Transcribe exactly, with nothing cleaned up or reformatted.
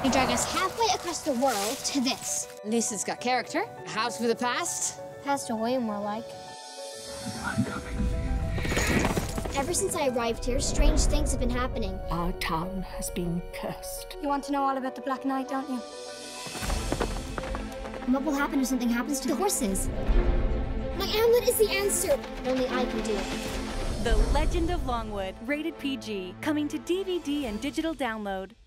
You drag us halfway across the world to this. At least it's got character. A house for the past. Passed away, more like. I'm coming for you. Ever since I arrived here, strange things have been happening. Our town has been cursed. You want to know all about the Black Knight, don't you? And what will happen if something happens to the horses? My amulet is the answer. Only I can do it. The Legend of Longwood, rated P G, coming to D V D and digital download.